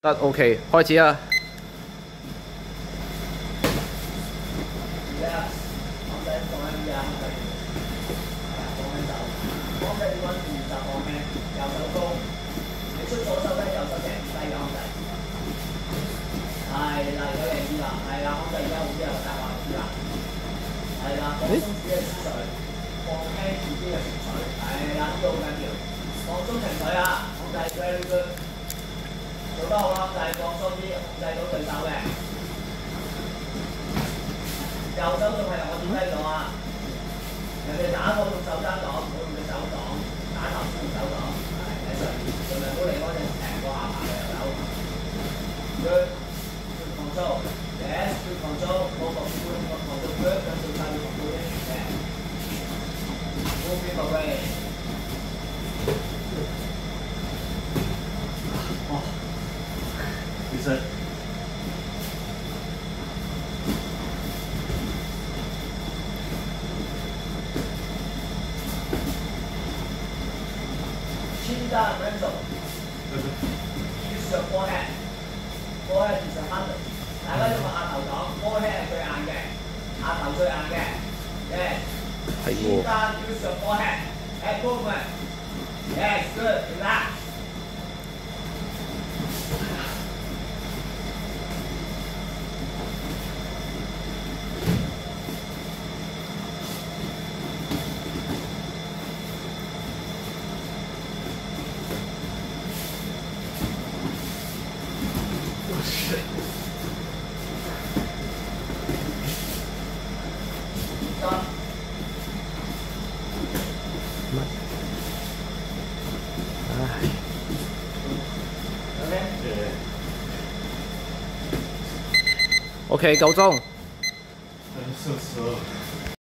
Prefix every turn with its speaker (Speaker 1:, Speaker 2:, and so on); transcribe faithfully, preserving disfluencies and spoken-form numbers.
Speaker 1: 得 OK， 開始啦。
Speaker 2: 係啦，有贏意啦，係啦，控制而家好啲啦，大話知啦，係啦，放鬆自己嘅思緒，放輕自己嘅情緒，係啦，呢個好緊要，放鬆情緒啊，控制 very good， 做得好啦，就係放鬆啲，控制到對手嘅，右手仲係我點低咗啊，人哋打我用手踭擋，唔好用隻手擋，打頭先用手擋，係喺上面，盡量唔好離開隻成個下巴嘅右手，good。control, yes, good control, more control, more control, good, that's the time you control it, yeah. Moving away. Oh, is it? Chin down, Renzo. Use your forehead. Forehead is a handle. 大家用個額頭擋 ，forehead 係最硬嘅，額頭最硬嘅。Yes。係喎。單 use your forehead. Head movement. Yes, good. Relax.
Speaker 1: OK，夠鐘。